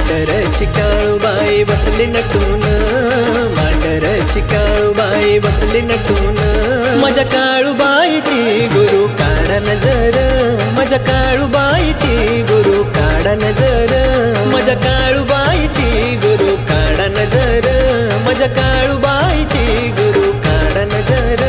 मांडरची काळूबाई बसली नटून, मांडरची काळूबाई बसली नटून. माझ्या काळूबाईची गुरु काढा नजर, माझ्या काळूबाईची गुरु काढा नजर, माझ्या काळूबाईची गुरु काढा नजर, माझ्या काळूबाईची गुरु काढा नजर.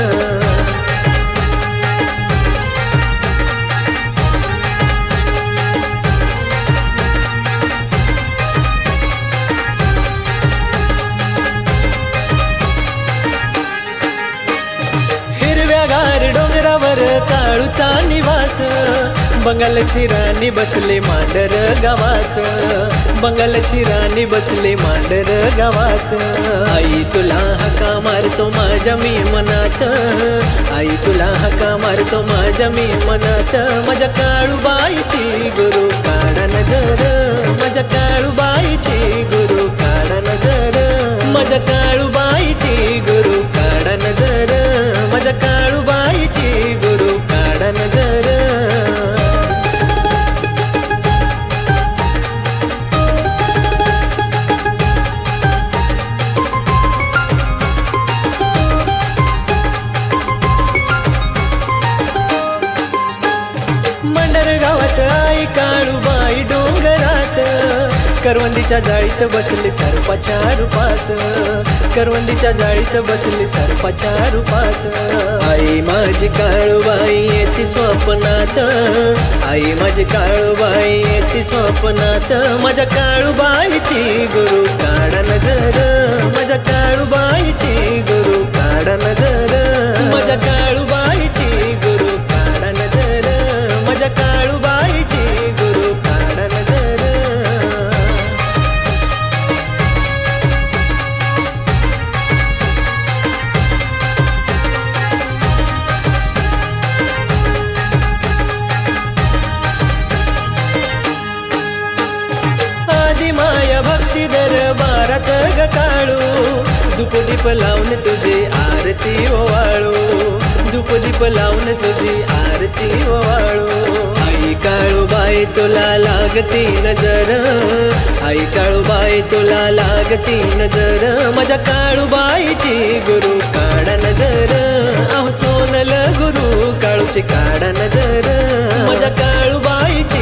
डोंगरावर काळूचा निवास, बंगालची राणी बसले मांडर गावात, बंगालची राणी बसले मांडर गावात. आई तुला हाका मारतो माझ्या मी मनात, आई तुला हाका मारतो माझ्या मी मनात. माझ्या काळूबाईची गुरु काढा नजर, माझ्या काळूबाईची गुरु काढा नजर, माझ्या काळूबाईची गुरु काढा नजर, माझ्या काळूबाईची गुरु काढा नजर. मांडर गावात आई काळूबाई डोंगरात, करवंदीच्या जाळीत बसली सर्पाच्या रूपात, करवंदीच्या जाळीत बसली सर्पाच्या रूपात. आई माझी काळूबाई येती स्वप्नात, आई माझी काळूबाई येती स्वप्नात. माझ्या काळूबाईची गुरु काढा नजर, माझ्या काळूबाईची गुरु काढा नजर, माझ्या काळूबाईची गुरु काढा नजर, माझ्या काळूबाईची गुरु काढा नजर. माया भक्ती दरबारात ग काळू, धूपदीप लावून तुझी आरती ओवाळू, धूपदीप लावून तुझी आरती ओवाळू. आई काळूबाई तुला लागती नजर, आई काळूबाई तुला लागती नजर. माझ्या काळूबाईची गुरु काढा नजर, अहो सोनल गुरु काळूची काढा नजर, माझ्या काळूबाईची